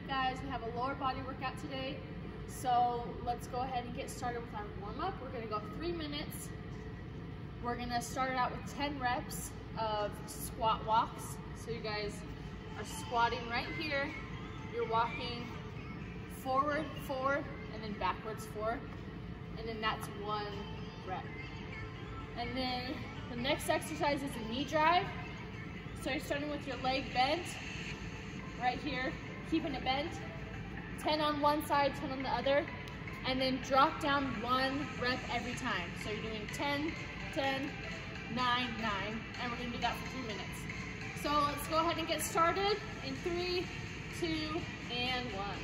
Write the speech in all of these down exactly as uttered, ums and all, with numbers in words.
guys, we have a lower body workout today. So let's go ahead and get started with our warm-up. We're gonna go three minutes. We're gonna start it out with ten reps of squat walks. So you guys are squatting right here. You're walking forward, forward, and then backwards four. And then that's one rep. And then the next exercise is a knee drive. So you're starting with your leg bent, right here, keeping it bent. ten on one side, ten on the other, and then drop down one rep every time. So you're doing ten, ten, nine, nine, and we're gonna do that for three minutes. So let's go ahead and get started in three, two, and one.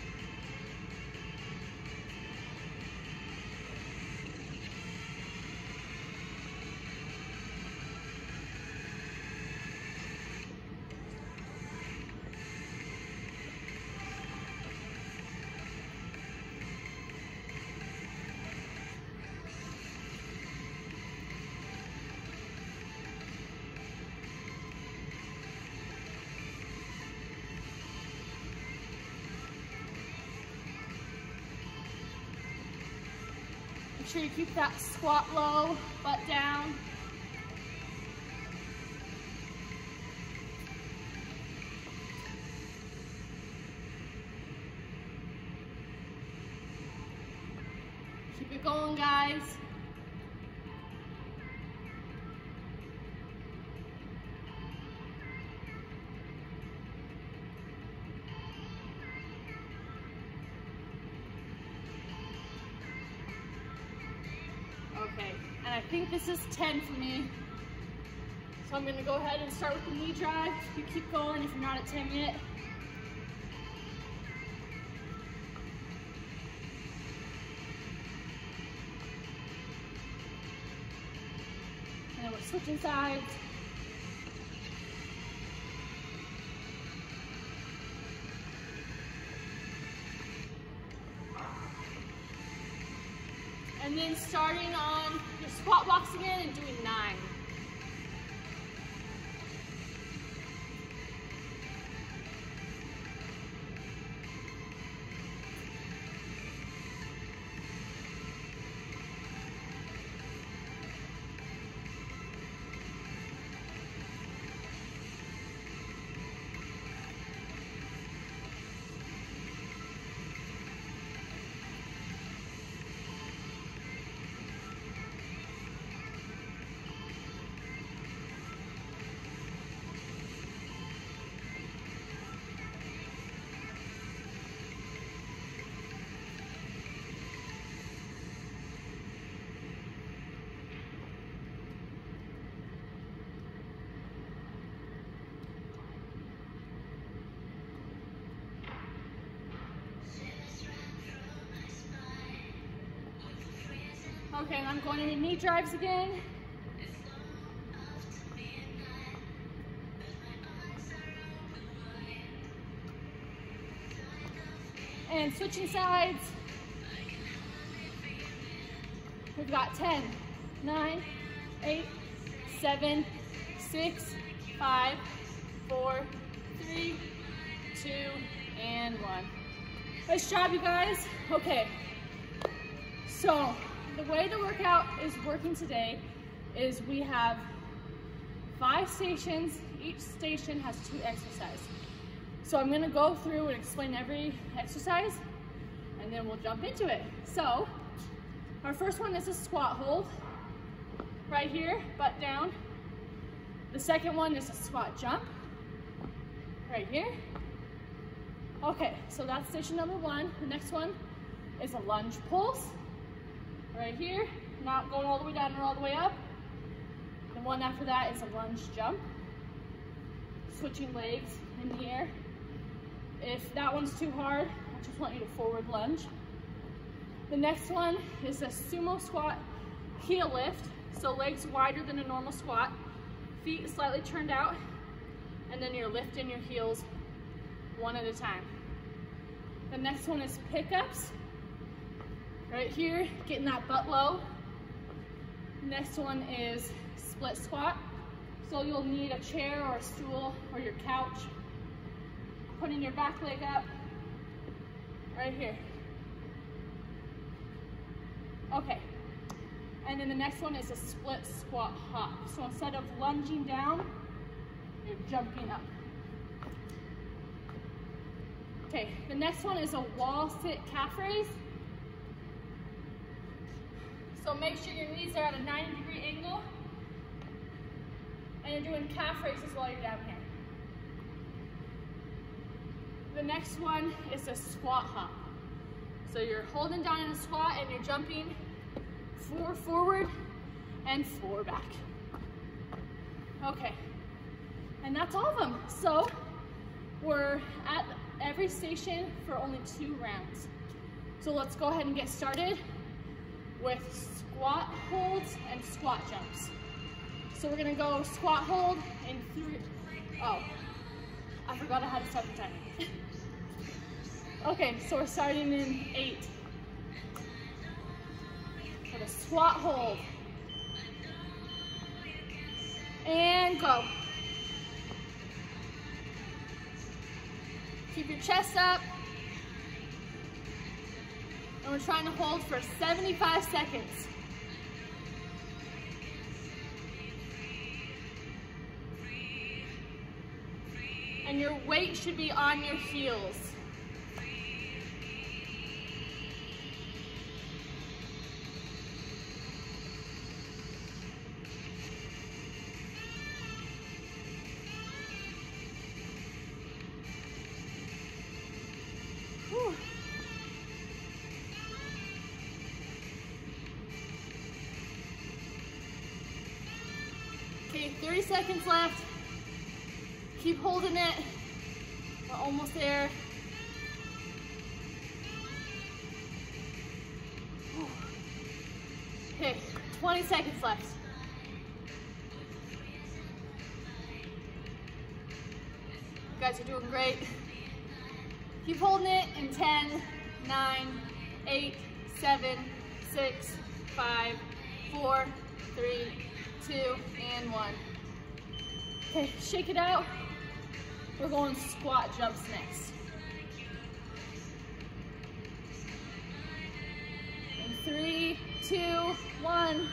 Make sure you keep that squat low, butt down. Keep it going, guys. Okay, and I think this is ten for me. So I'm gonna go ahead and start with the knee drive. You keep going if you're not at ten yet. And then we're switching sides. And then starting on your squat walks again and doing nine. Okay, and I'm going into knee drives again. And switching sides. We've got ten, nine, eight, seven, six, five, four, three, two, and one. Nice job, you guys. Okay, so the way the workout is working today is we have five stations. Each station has two exercises. So I'm gonna go through and explain every exercise and then we'll jump into it. So our first one is a squat hold, right here, butt down. The second one is a squat jump, right here. Okay, so that's station number one. The next one is a lunge pulse, right here, not going all the way down or all the way up. The one after that is a lunge jump, switching legs in the air. If that one's too hard, I just want you to forward lunge. The next one is a sumo squat heel lift, so legs wider than a normal squat, feet slightly turned out, and then you're lifting your heels one at a time. The next one is pickups. Right here, getting that butt low. Next one is split squat. So you'll need a chair or a stool or your couch. Putting your back leg up, right here. Okay. And then the next one is a split squat hop. So instead of lunging down, you're jumping up. Okay, the next one is a wall sit calf raise. So make sure your knees are at a ninety degree angle. And you're doing calf raises while you're down here. The next one is a squat hop. So you're holding down in a squat and you're jumping four forward and four back. Okay, and that's all of them. So we're at every station for only two rounds. So let's go ahead and get started with squat holds and squat jumps. So we're gonna go squat hold in three, oh, I forgot I had to start the time. Okay, so we're starting in eight. For the squat hold. And go. Keep your chest up. And we're trying to hold for seventy-five seconds. And your weight should be on your heels. Whew. Okay, thirty seconds left. Keep holding it. We're almost there. Whew. Okay, twenty seconds left. You guys are doing great. Keep holding it in ten, nine, eight, seven, six, five, four, three, two, and one. Okay, shake it out. We're going squat jumps next. In three, two, one.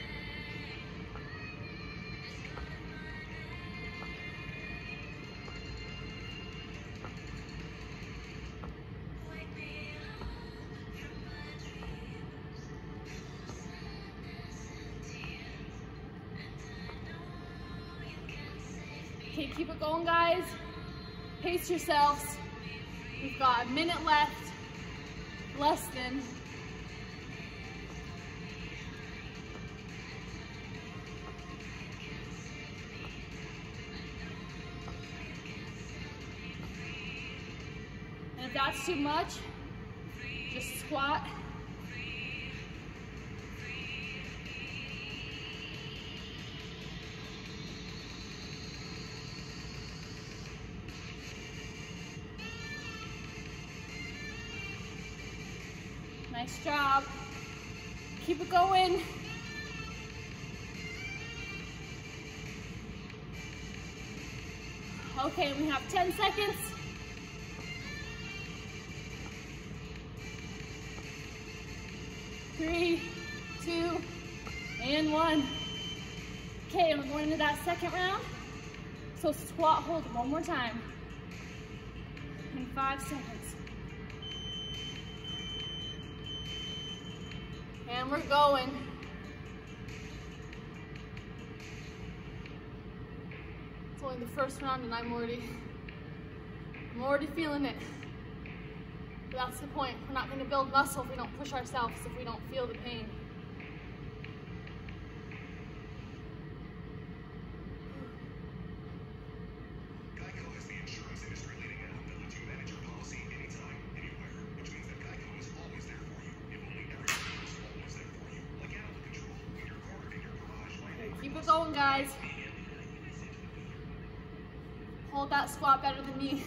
Okay, keep it going, guys. Pace yourselves. We've got a minute left, less than. And if that's too much, just squat. Nice job. Keep it going. Okay, we have ten seconds. Three, two, and one. Okay, we're going into that second round. So squat hold one more time. In five seconds. And we're going. It's only the first round and I'm already, I'm already feeling it. But that's the point. We're not going to build muscle if we don't push ourselves, if we don't feel the pain. Keep it going, guys. Hold that squat better than me.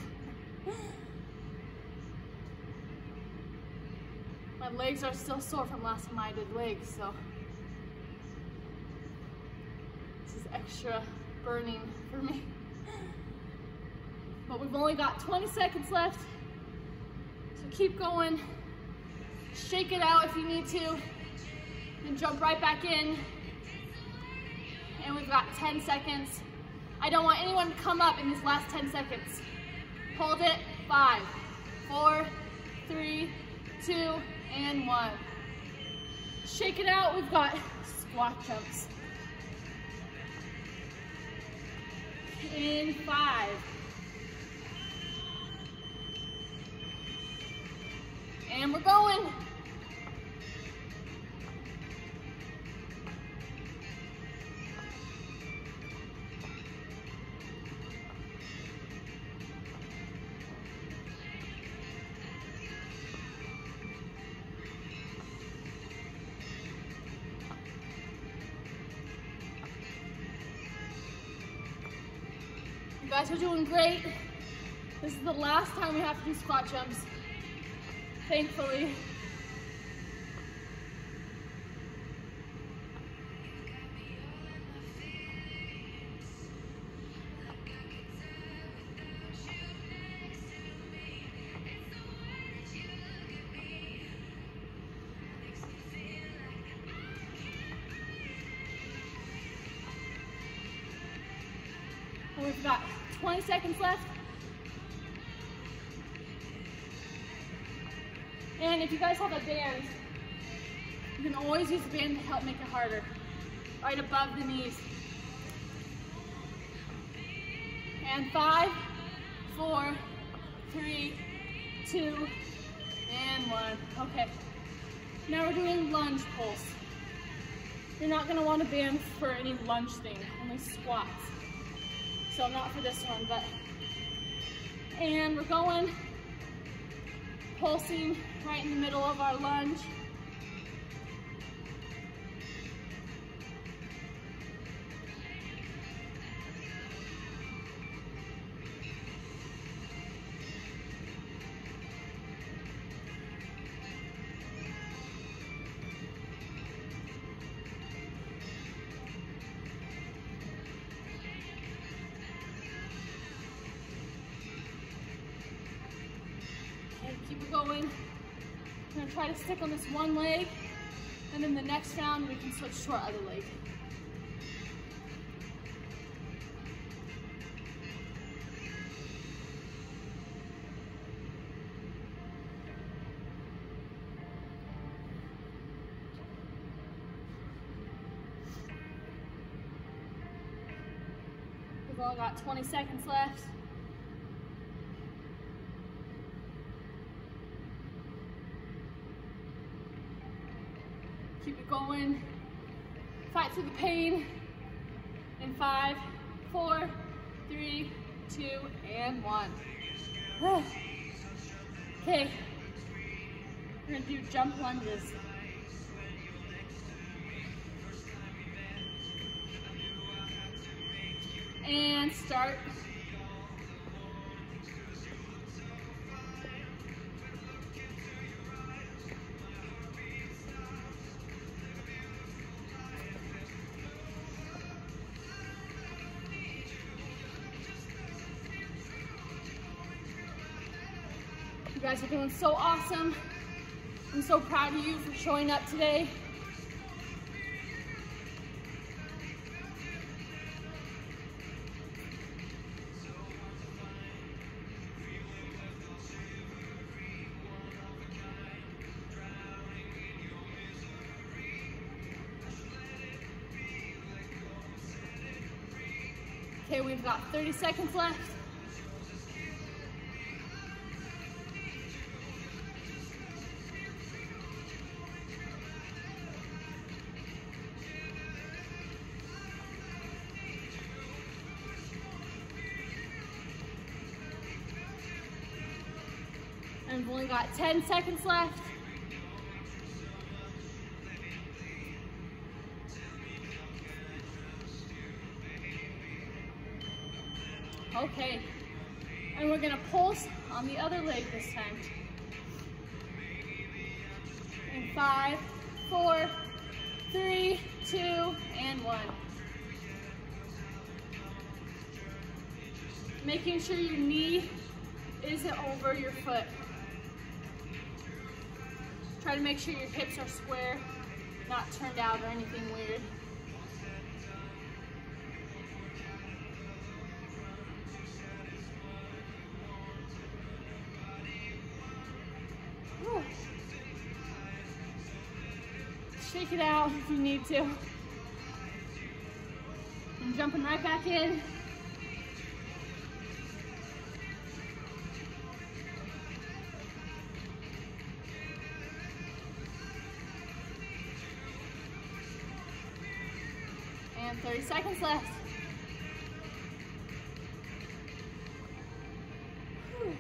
My legs are still sore from last time I did legs, so this is extra burning for me. But we've only got twenty seconds left, so keep going. Shake it out if you need to, and jump right back in. And we've got ten seconds. I don't want anyone to come up in these last ten seconds. Hold it, five, four, three, two, and one. Shake it out, we've got squat jumps. In five. And we're going. You guys are doing great. This is the last time we have to do squat jumps, thankfully. And we've got twenty seconds left. And if you guys have a band, you can always use a band to help make it harder, right above the knees. And five, four, three, two, and one. Okay, now we're doing lunge pulls. You're not gonna want a band for any lunge thing, only squats. So not for this one, but, and we're going, pulsing right in the middle of our lunge. Keep it going. I'm gonna try to stick on this one leg, and then the next round we can switch to our other leg. We've all got twenty seconds left. Keep it going. Fight through the pain. In five, four, three, two, and one. Okay, we're gonna do jump lunges. And start. You guys are doing so awesome. I'm so proud of you for showing up today. Okay, we've got thirty seconds left. And we've only got ten seconds left. Okay, and we're gonna pulse on the other leg this time. In five, four, three, two, and one. Making sure your knee isn't over your foot. Try to make sure your hips are square, not turned out or anything weird. Whew. Shake it out if you need to. And jumping right back in. And thirty seconds left. Whew.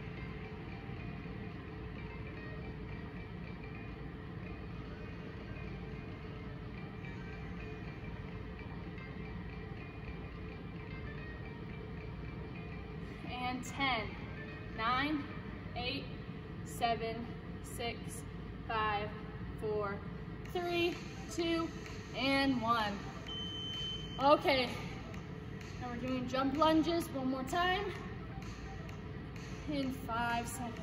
And ten, nine, eight, seven, six, five, four, three, two, and one. Okay, now we're doing jump lunges one more time in five seconds.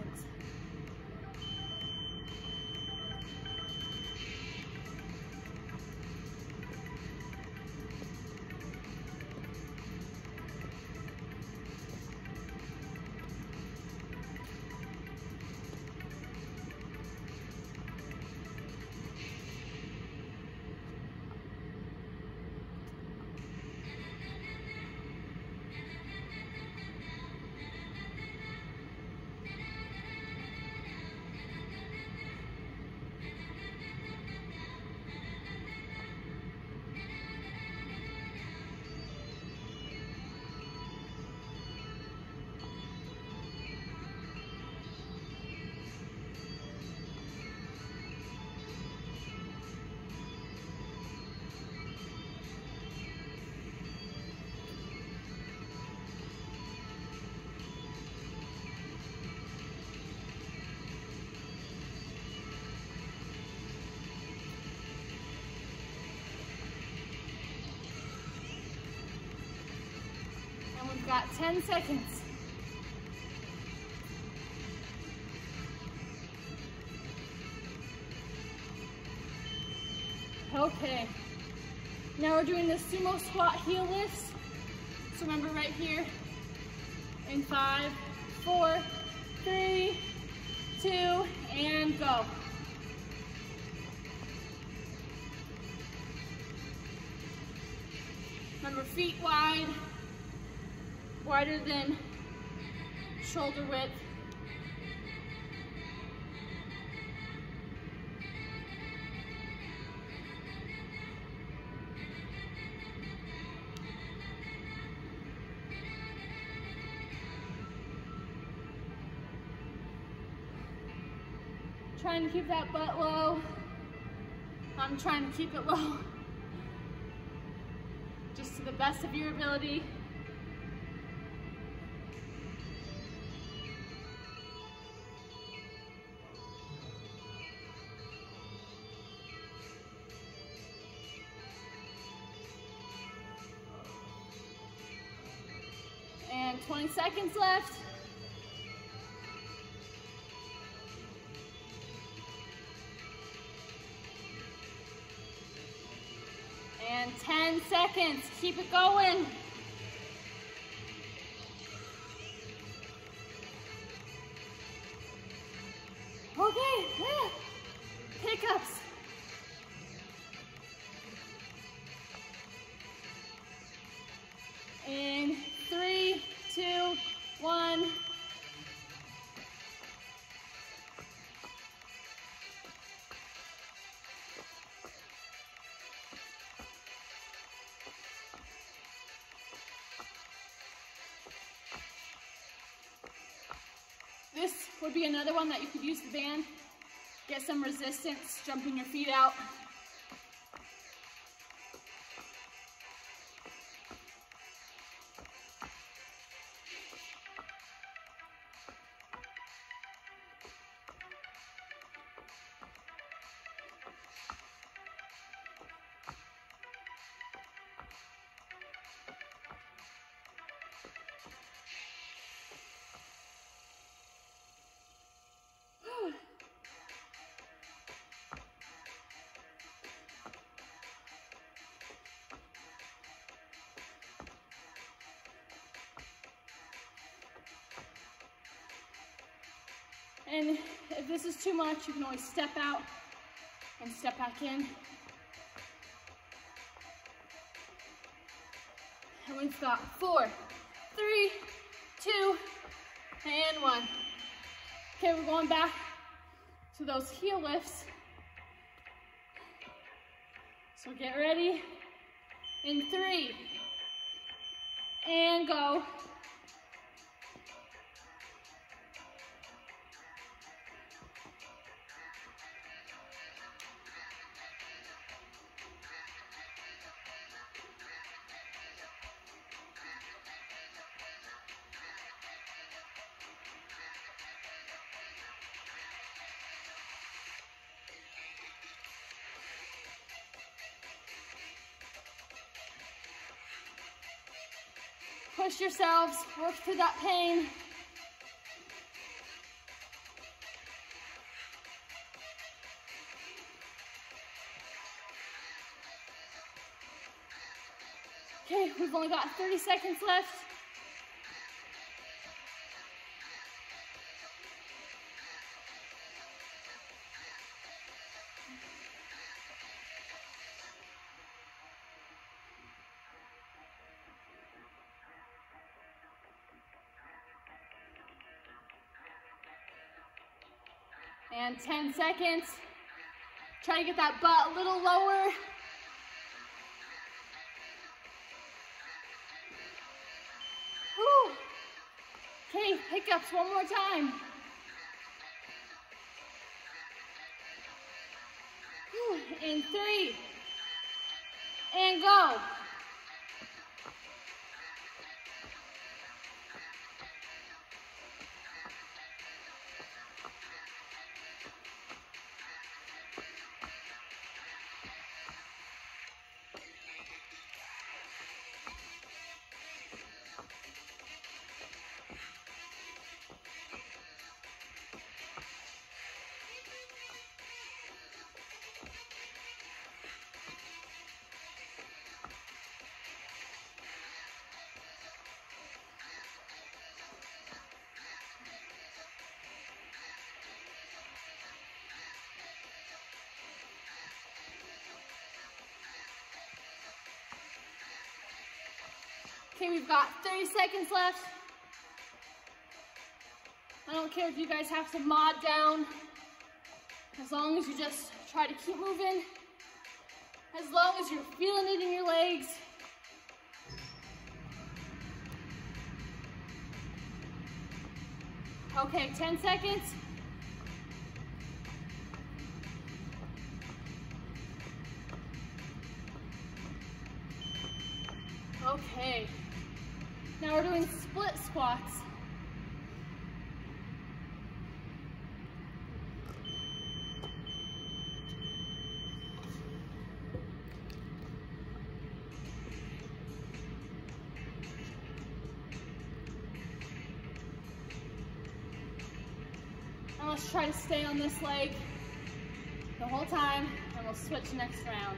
We've got ten seconds. Okay, now we're doing the sumo squat heel lifts. So remember right here, in five, four, three, two, and go. Remember, feet wide, wider than shoulder width. Trying to keep that butt low. I'm trying to keep it low. Just to the best of your ability. And twenty seconds left. And ten seconds, keep it going. Okay, yeah. Pickups. In three, two, one. This would be another one that you could use the band. Get some resistance, jumping your feet out. And if this is too much, you can always step out and step back in. And we've got four, three, two, and one. Okay, we're going back to those heel lifts. So get ready in three, and go. Push yourselves, work through that pain. Okay, we've only got thirty seconds left. And ten seconds. Try to get that butt a little lower. Whew. Okay, hiccups one more time. Whew. In three, and go. Okay, we've got thirty seconds left. I don't care if you guys have to mod down, as long as you just try to keep moving, as long as you're feeling it in your legs. Okay, ten seconds. Okay. Now we're doing split squats. And let's try to stay on this leg the whole time, and we'll switch next round.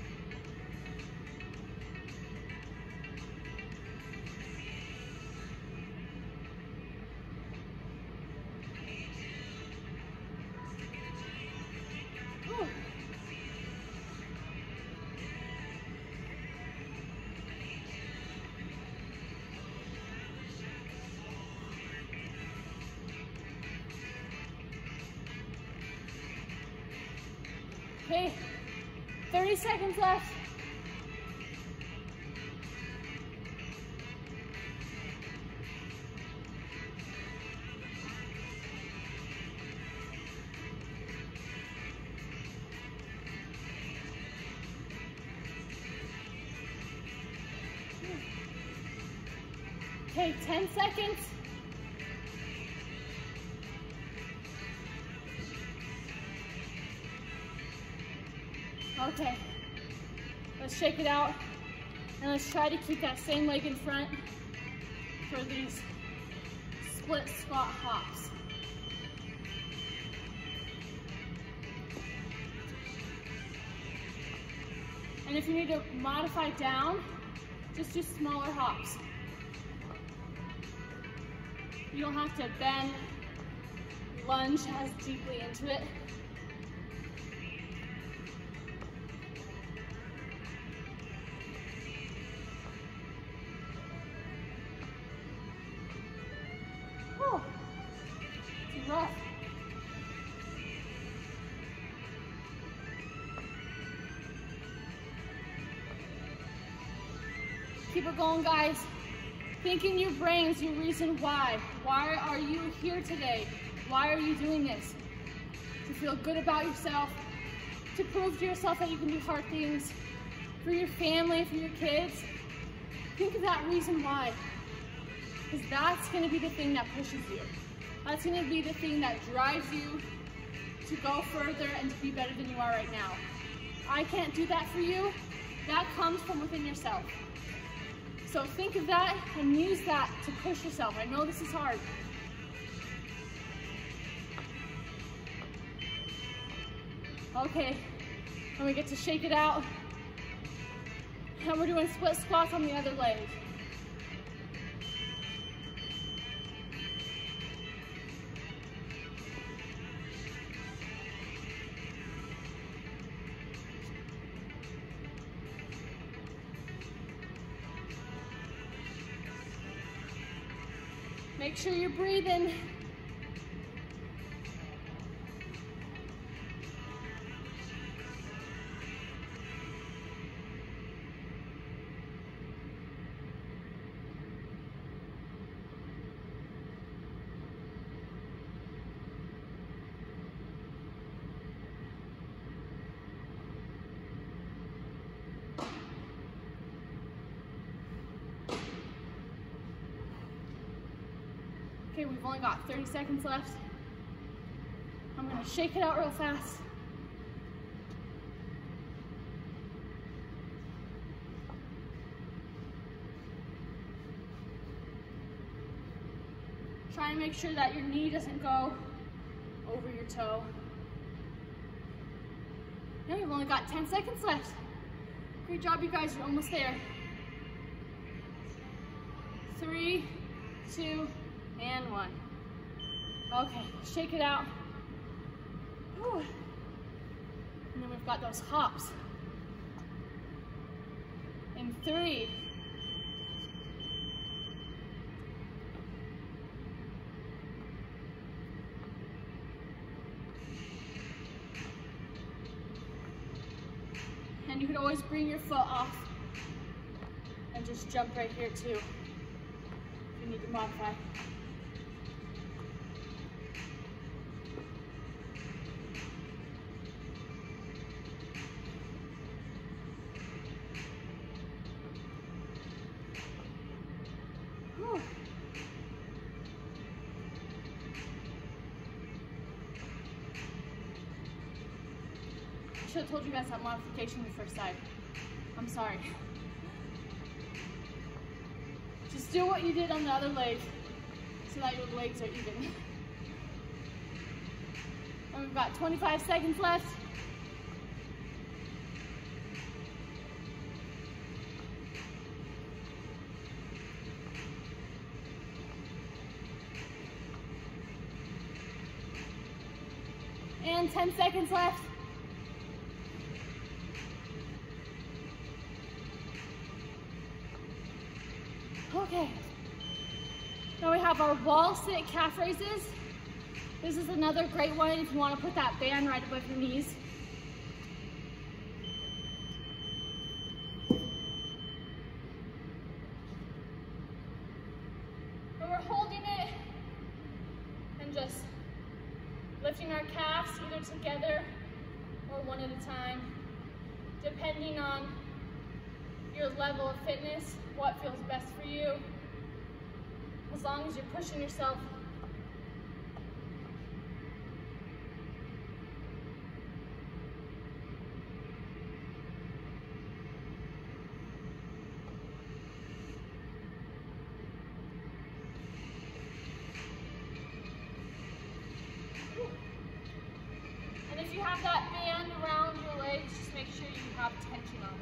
Okay, thirty seconds left. Okay, ten seconds. Okay, let's shake it out, and let's try to keep that same leg in front for these split squat hops. And if you need to modify down, just do smaller hops. You don't have to bend your lunge as deeply into it. Whew. It's rough. Keep it going, guys. Think in your brains your reason why. Why are you here today? Why are you doing this? To feel good about yourself, to prove to yourself that you can do hard things, for your family, for your kids. Think of that reason why. Because that's going to be the thing that pushes you. That's going to be the thing that drives you to go further and to be better than you are right now. I can't do that for you. That comes from within yourself. So think of that and use that to push yourself. I know this is hard. Okay, and we get to shake it out. And we're doing split squats on the other leg. Make sure you're breathing. Okay, we've only got thirty seconds left. I'm gonna shake it out real fast. Try and make sure that your knee doesn't go over your toe. Now we've only got ten seconds left. Great job, you guys, you're almost there. Three, two, and one. Okay, shake it out. Whew. And then we've got those hops. In three, and you could always bring your foot off and just jump right here too if you need to modify. Whew. I should have told you guys that modification the first time. I'm sorry. Just do what you did on the other leg so that your legs are even. And we've got twenty-five seconds left. And ten seconds left. Okay, now we have our wall sit calf raises. This is another great one if you want to put that band right above your knees. And we're holding it and just lifting our calves either together or one at a time, depending on your level of fitness, what feels best for you, as long as you're pushing yourself. And if you have that band around your legs, just make sure you have tension on it.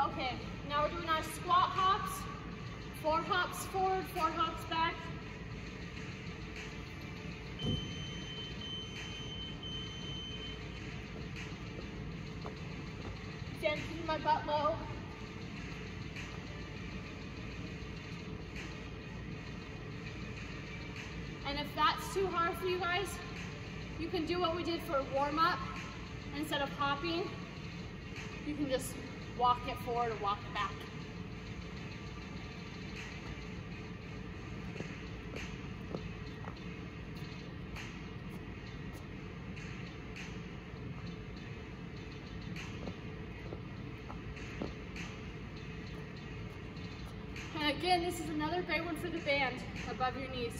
Okay, now we're doing our squat hops. Four hops forward, four hops back. Again, keeping my butt low. And if that's too hard for you guys, you can do what we did for warm-up. Instead of hopping, you can just walk it forward or walk it back. And again, this is another great one for the band above your knees.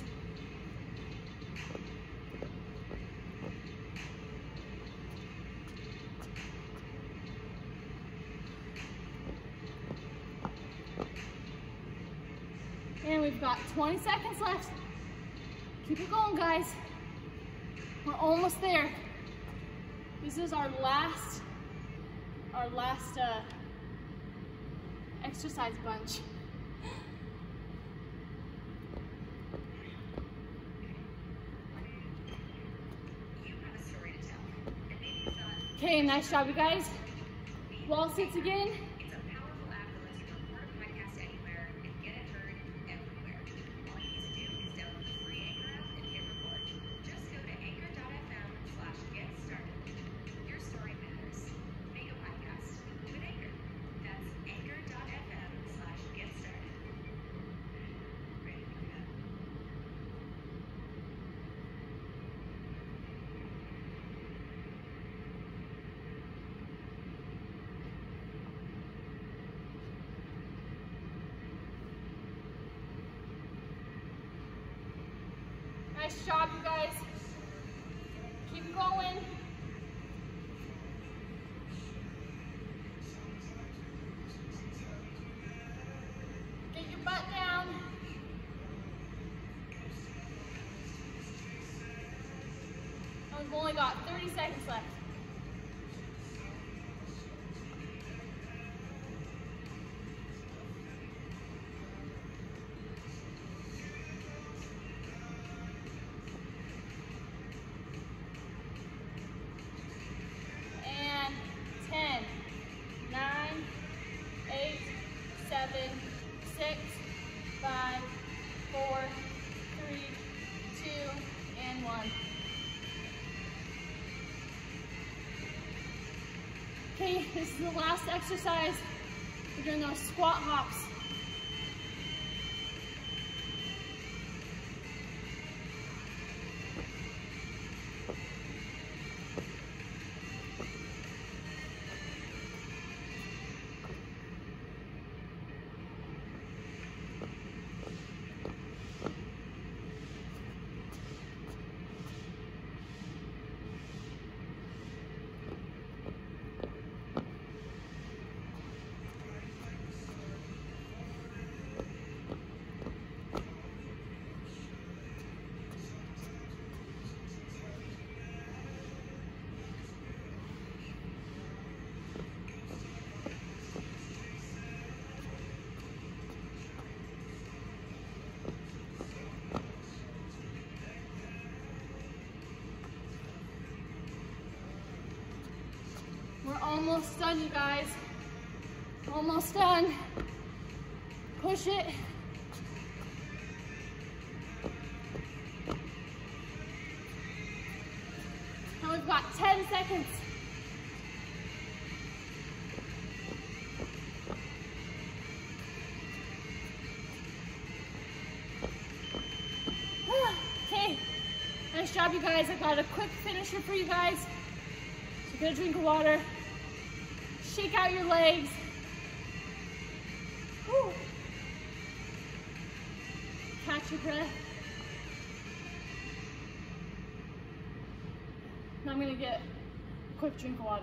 And we've got twenty seconds left. Keep it going, guys. We're almost there. This is our last, our last uh, exercise bunch. Okay, nice job, you guys. Wall sits again. Nice job, you guys. Keep going. Get your butt down. And we've only got thirty seconds left. Six, five, four, three, two, and one. Okay, this is the last exercise. We're doing those squat hops. We're almost done, you guys. Almost done. Push it. And we've got ten seconds. Okay, nice job, you guys. I got a quick finisher for you guys. So get a drink of water. Shake out your legs. Woo. Catch your breath. Now I'm gonna get a quick drink of water.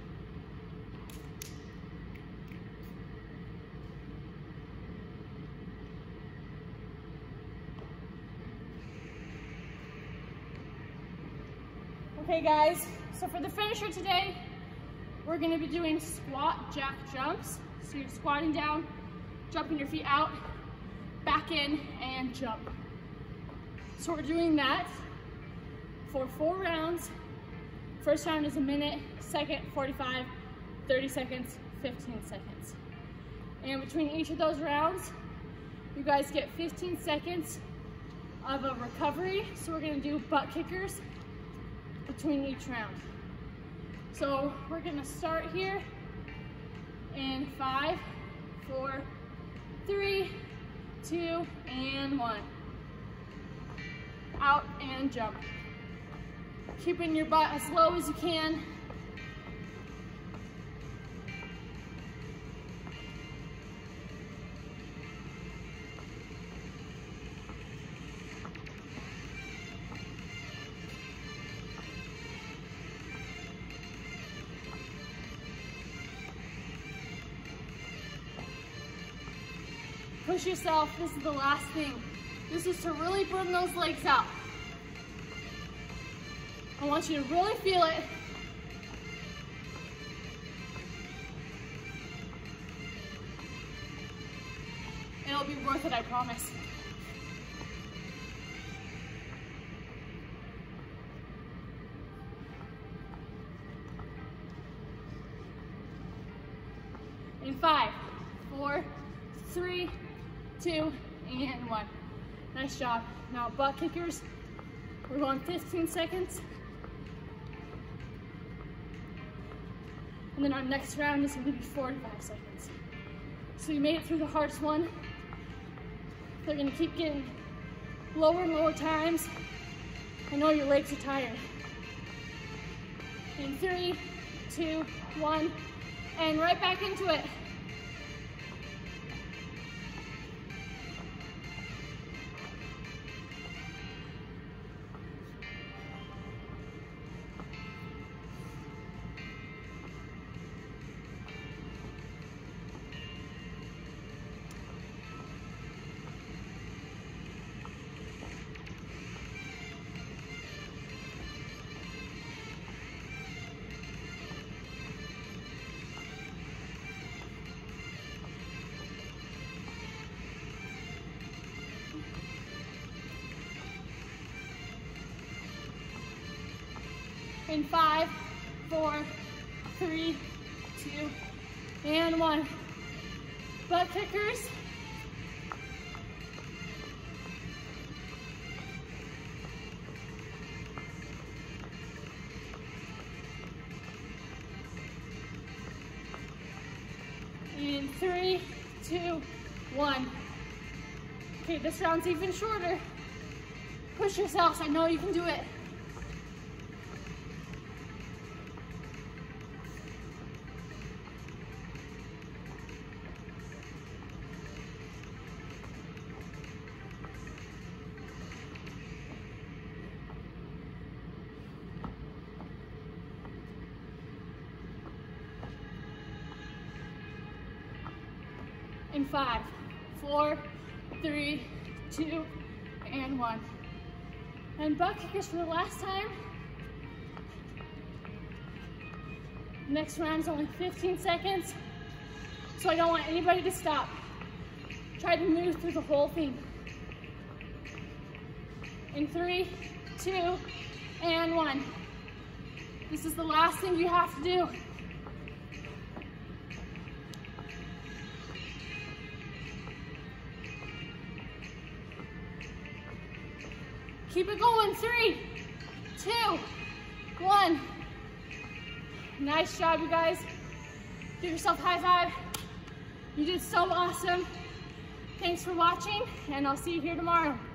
Okay guys, so for the finisher today, we're gonna be doing squat jack jumps. So you're squatting down, jumping your feet out, back in, and jump. So we're doing that for four rounds. First round is a minute, second forty-five, thirty seconds, fifteen seconds. And between each of those rounds, you guys get fifteen seconds of a recovery. So we're gonna do butt kickers between each round. So we're gonna start here in five, four, three, two, and one. Out and jump. Keeping your butt as low as you can. Push yourself. This is the last thing. This is to really burn those legs out. I want you to really feel it. It'll be worth it, I promise. In five, four, three, two, and one. Nice job. Now butt kickers, we're going fifteen seconds. And then our next round is going to be forty-five seconds. So you made it through the hardest one. They're going to keep getting lower and lower times. I know your legs are tired. In three, two, one, and right back into it. In five, four, three, two, and one. Butt kickers. In three, two, one. Okay, this round's even shorter. Push yourselves, I know you can do it. In five, four, three, two, and one. And butt kickers for the last time. Next round is only fifteen seconds, so I don't want anybody to stop. Try to move through the whole thing. In three, two, and one. This is the last thing you have to do. Keep it going, three, two, one. Nice job, you guys. Give yourself a high five. You did so awesome. Thanks for watching, and I'll see you here tomorrow.